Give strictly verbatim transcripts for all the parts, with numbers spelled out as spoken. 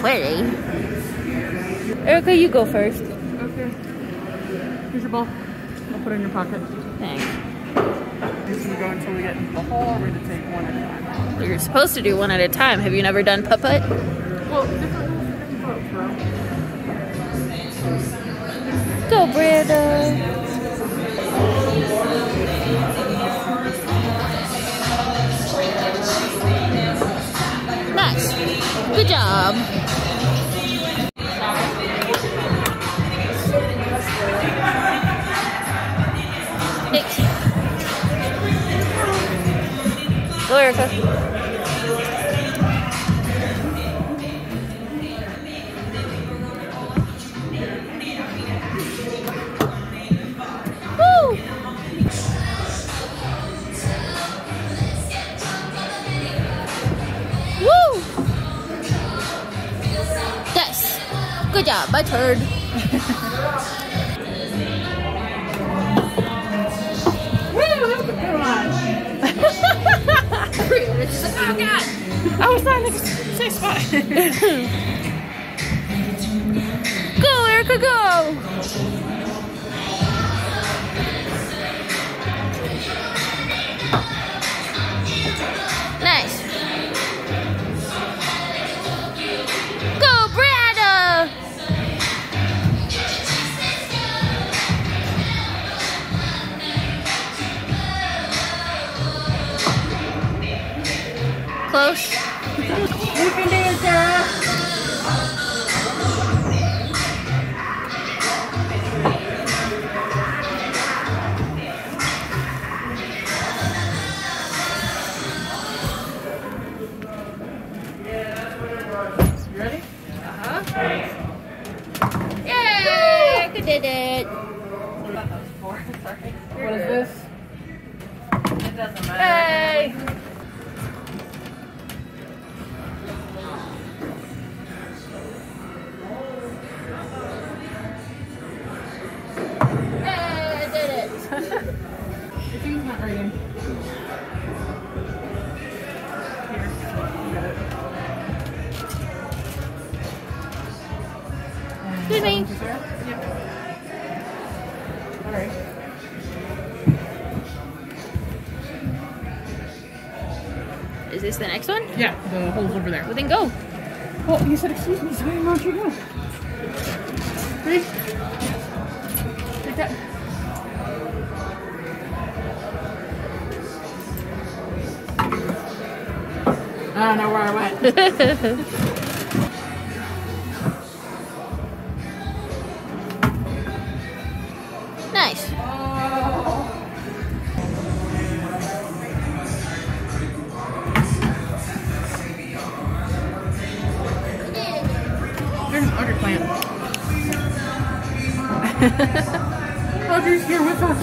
pretty. Erica, you go first. Okay. Here's your ball. I'll put it in your pocket. Thanks. This is go until we get into the hole, or we're going to take one at a time. You're supposed to do one at a time. Have you never done putt-putt? Well, different rules for different folks, bro. Go, Brenda. Nice. Good job. Thanks. Go, Erica. Good job, my turn. Oh God! I was trying to say spot. Go, Erica, go! Nice. Go, Brenda! Close. You can do it, Sarah. You ready? Uh-huh. Yay! Good did it. What about those four? Sorry. What is this? It doesn't matter. Hey! Your thing's not right in. Here, you got it. Excuse me. Yep. Alright. Is this the next one? Yeah, the hole's over there. Well, then go. Well, you said excuse me, so I didn't know where you go. Ready? Take that. I don't know where I went. Nice. Oh. There's an udder plant. Audrey's here with us.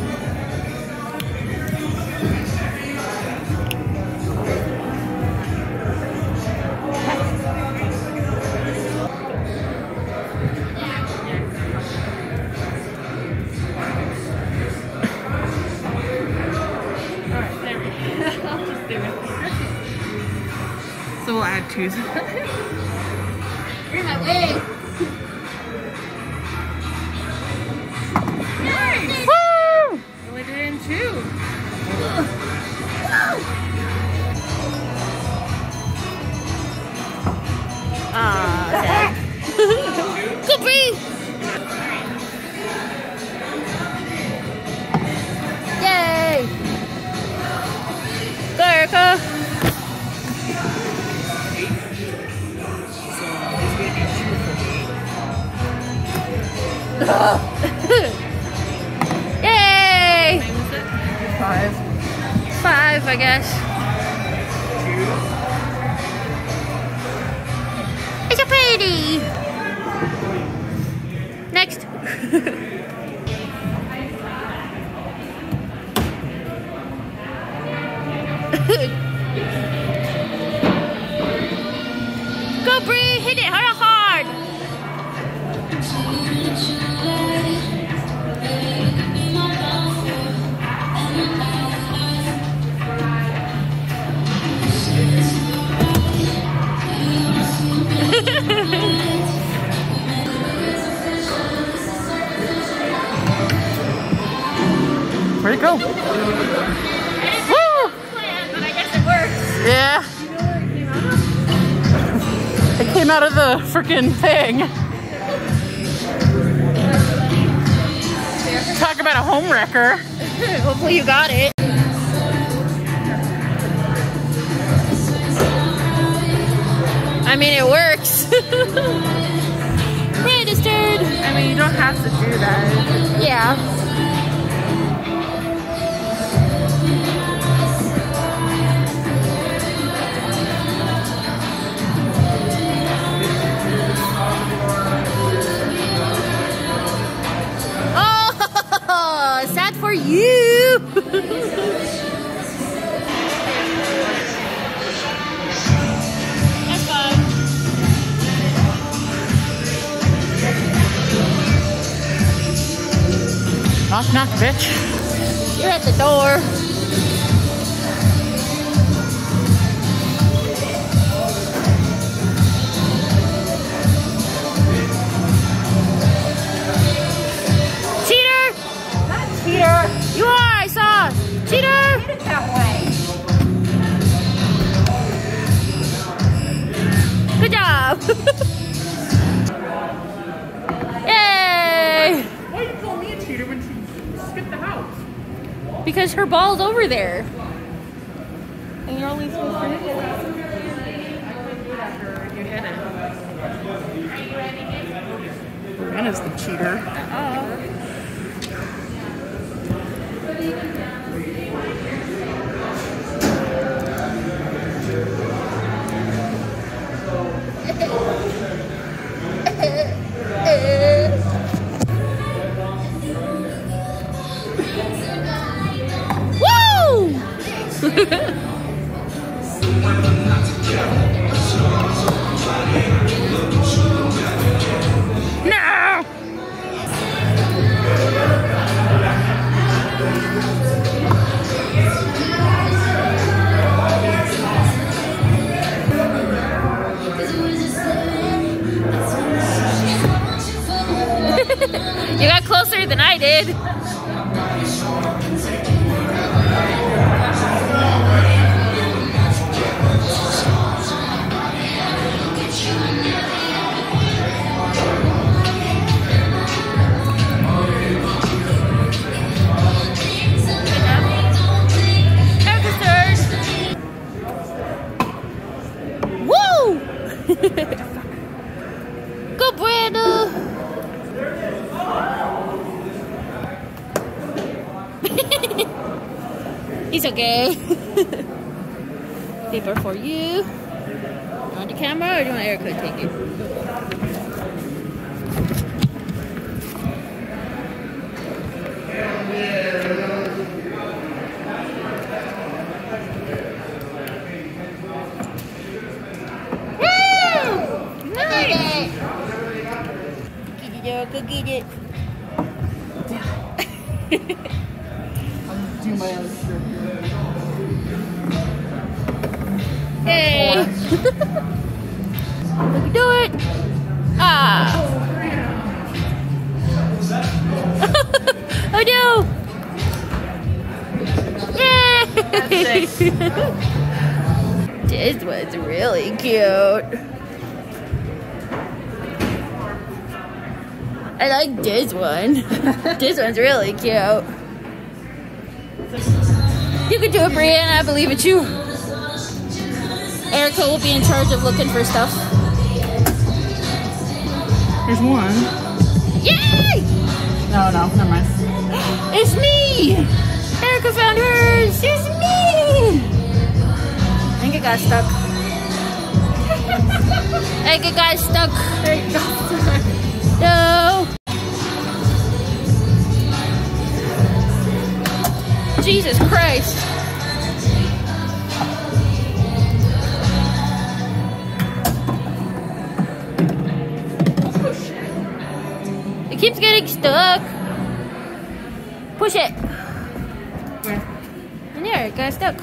So we'll add twos. You're in my way. Nice! Woo! We did it in two. Ah, sad. Go, Bree! Yay! Go, Erica! Yay! Five. Five, I guess. It's a pretty. Next. Go, Bree! Hit it hard, hard. Where'd it go? Woo! Plan, but I guess it works. Yeah. It came out of the freaking thing. Talk about a home wrecker. Hopefully you got it. I mean, it works. Registered. I mean, you don't have to do that. Yeah. Oh, sad for you. That's fine. Knock, knock, bitch. You're at the door. Cheater! Not cheater. You are, I saw. Cheater! Get it that way. Good job. Yay! Why you call me a cheater when she skipped the house? Because her ball's over there. And you're only supposed to hit it. You hit it. Rena's the cheater. Oh. No! You got closer than I did. Woo! Go, Brandon! He's okay. Paper for you. On the camera, or do you want Erica to take it? Woo! Nice! Get it, Erica, get it. Do my own strip. Hey! Look, you do it! Ah! Oh no! Yay! This was really cute. I like this one. This one's really cute. You can do it, Brianna. I believe it's you. Erica will be in charge of looking for stuff. Here's one. Yay! No, no, never mind. It's me! Erica found hers! It's me! I think it got stuck. I think it got stuck. No! Jesus Christ! It keeps getting stuck. Push it. Where? And there, it got stuck.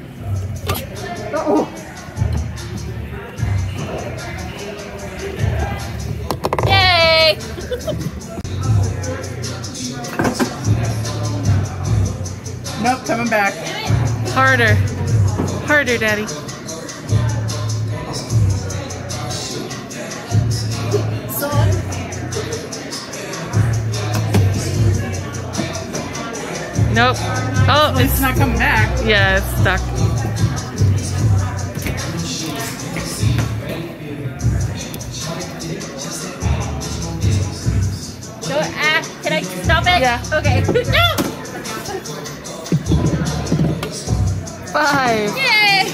Oh. coming back. Harder. Harder, Daddy. Nope. Oh, It's not coming back. yeah, it's stuck. So, uh, can I stop it? Yeah. Okay. No! Five. Yay!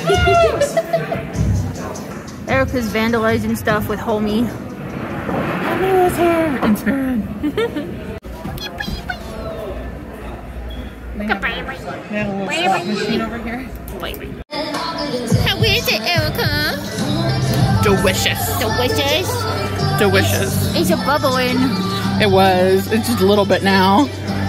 Erica's vandalizing stuff with homie. Hello, here. Inspired. They have, they have a little slot machine over here. How is it, Erica? Delicious. Delicious. Delicious. It's a bubbling. It was. It's just a little bit now.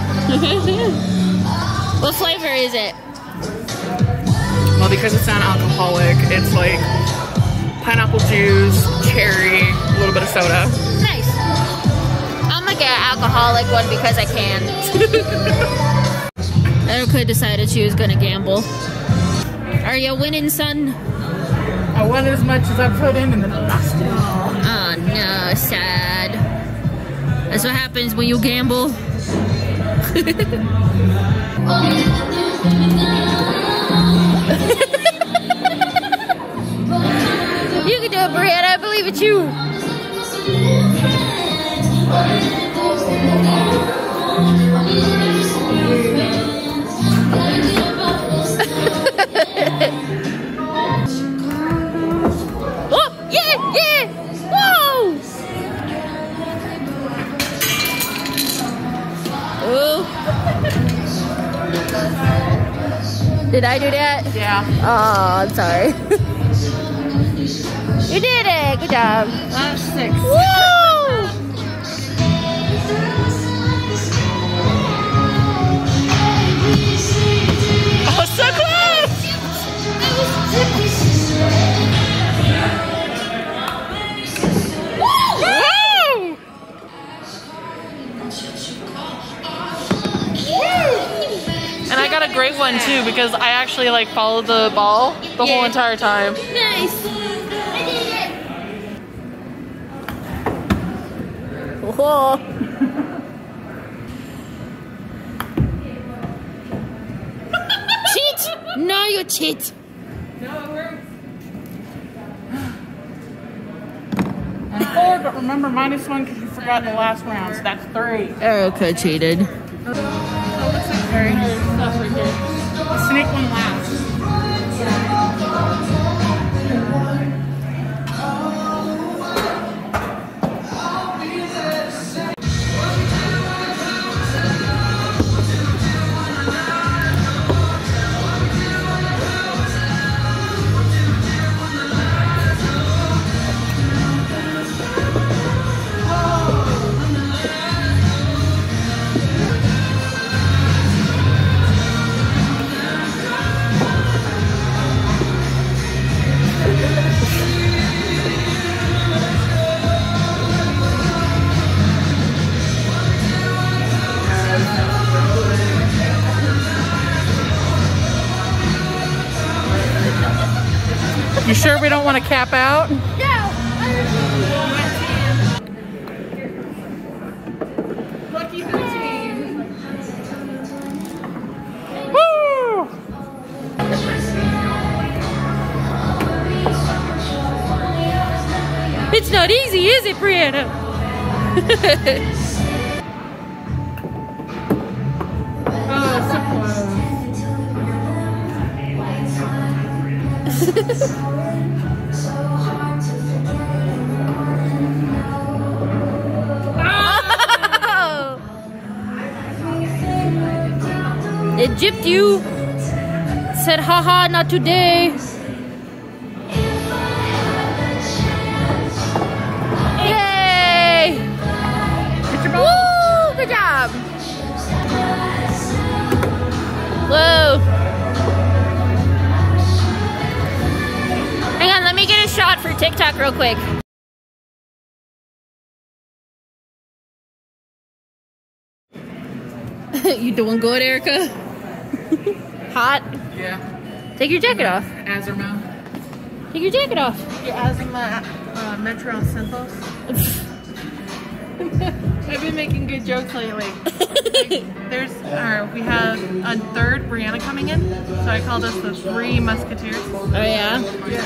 What flavor is it? Well, because it's non-alcoholic, it's like pineapple juice, cherry, a little bit of soda. Nice. I'm gonna get an alcoholic one because I can. Erica decided she was gonna gamble. Are you winning, son? I won as much as I put in and then I lost it. Oh no, sad. That's what happens when you gamble. You can do it, Brianna. I believe it's you. Oh, yeah, yeah. Whoa. Oh. Did I do that? Yeah. Oh, I'm sorry. You did it. Good job. That's six. Woo! Oh, so close! Woo! And I got a great one too because I actually like followed the ball the Yeah. whole entire time. Nice. I did it. Whoa. Cheat! No, you cheat. And four, but remember minus one because you forgot the last round, so that's three. Erica cheated. Oh, looks like very good stuff right there. The snake one last. You sure we don't want to cap out? Lucky for the team. Woo! It's not easy, is it, Brianna? Oh, so close. It gypped you. Said, haha, not today. Yay! Get your ball. Woo! Good job. Whoa. Hang on, let me get a shot for TikTok real quick. You doing good, Erica? Hot? Yeah. Take your jacket off. Azermo. Take your jacket off. Your Azermo uh, Metro Synthos. I've been making good jokes lately. There's, uh, we have a third Brianna coming in, so I called us the Three Musketeers. Oh yeah? Yeah.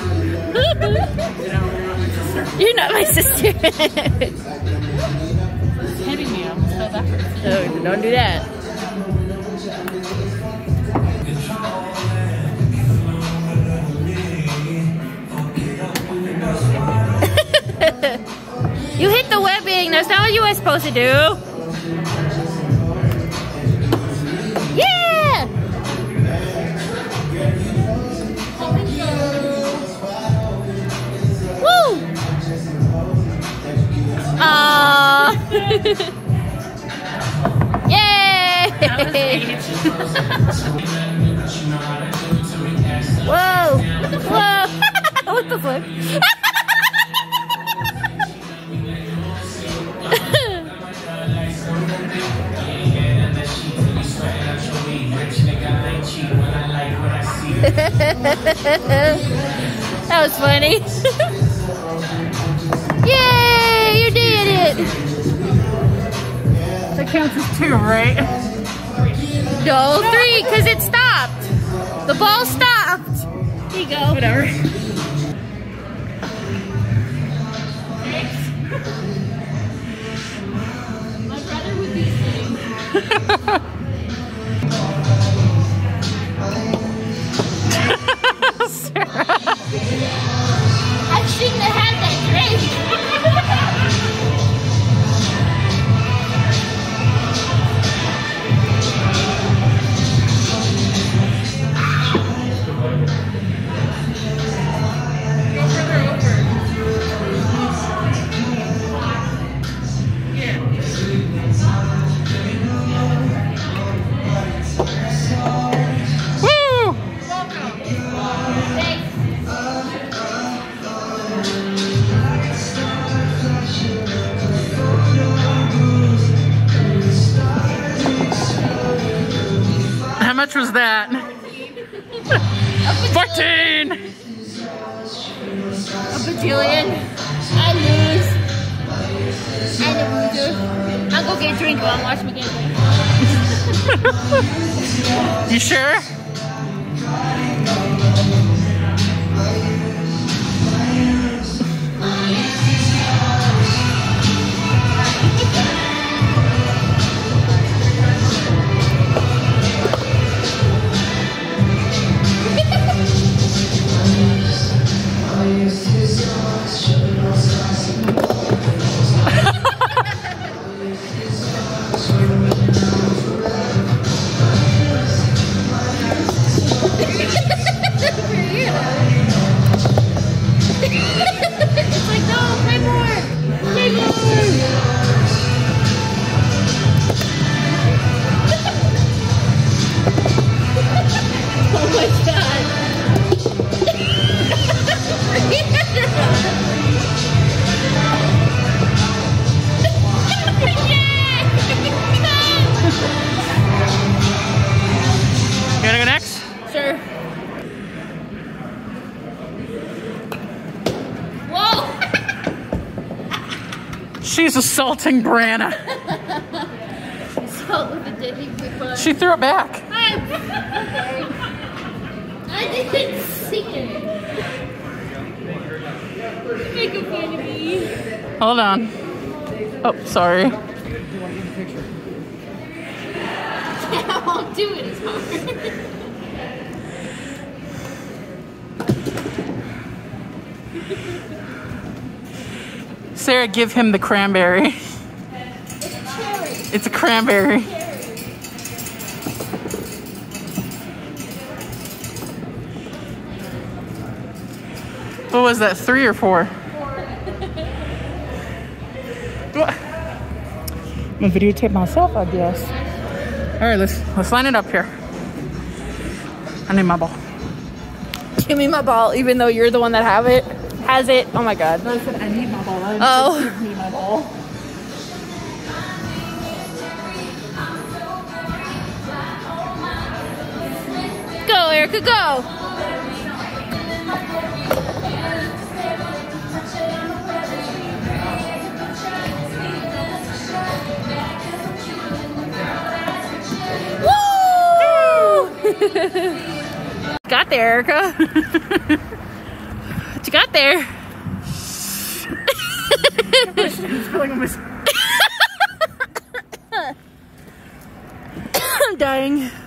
You're not my sister. It's hitting me, I'm still backwards. No, don't do that. You hit the webbing. That's not what you were supposed to do. Yeah! Woo! Aww. Yay! Whoa! Whoa! What the fuck? That was funny. Yay! You did it! That counts as two, right? No, three, because it stopped. The ball stopped. Here you go. Whatever. My brother would be saying. I shouldn't have had that drink. How much was that? fourteen! A bajillion. I lose. I'm a loser. I'll go get a drink while I'm watching me get a drink. You sure? It's like, no, play more. Play more. Oh my god. You wanna go next? Sure. Whoa! She's assaulting Brianna. Salt with a deadly quick one. She threw it back. I'm sorry. I didn't see it. Make fun of me. Hold on. Oh, sorry. I won't do it as hard. Sarah, give him the cranberry. It's a cherry. It's a cranberry. What was that, three or four? What? I'm gonna videotape myself, I guess. All right, let's let's line it up here. I need my ball. Give me my ball, even though you're the one that have it. Has it? Oh my god. I said I need my ball. I Oh. Give me my ball. Go, Erica, go. Got there, Erica. What you got there? I'm dying.